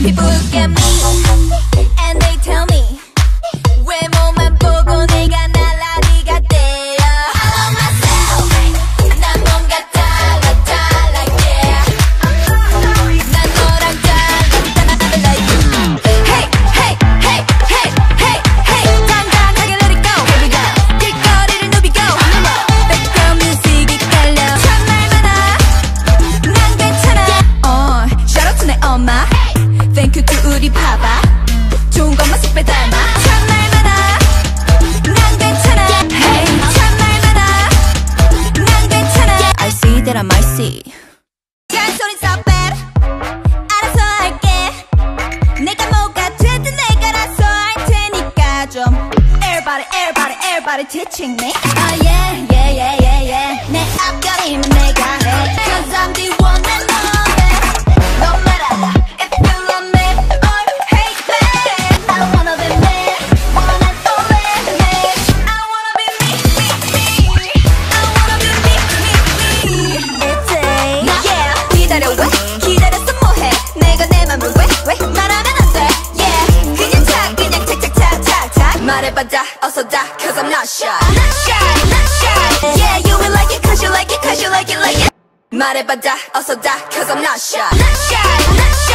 People look at me and they tell me 외모만 보고 내가 날라리 같대요. I love myself. 난 뭔가 달라 yeah. 난 너랑 달라 Hey hey hey hey hey hey 당당하게 let it go. Here we go. 길거리를 누비고 Background music이 깔려 참말 많아 난 괜찮아. Shout out to 내 엄마. Thank you to 우리 파파. 좋은 것만 쏙 빼닮아 참말 많아 난 괜찮아. Hey 참말 많아 난 괜찮아. I see that I might see. 잔소리 stop it. 알아서 할게. 내가 뭐가 됐든 내가 알아서 할 테니까 좀 Everybody teaching me. Oh yeah 내 앞가림은 내가 해. Cause I'm the one and only. No matter if you love me or hate me. I wanna be me, one and only me. I wanna be me. I wanna be me. It's a yeah. 기다려 왜? 기다렸어 뭐해? 내가 내 맘을 왜 말하면 안 돼? Yeah. 그냥 착착착착착 말해봐자 어서 다. Cause I'm not shy. Not shy. Yeah, you will like it cause you like it. 말해봐자 어서 다. Cause I'm not shy. Not shy.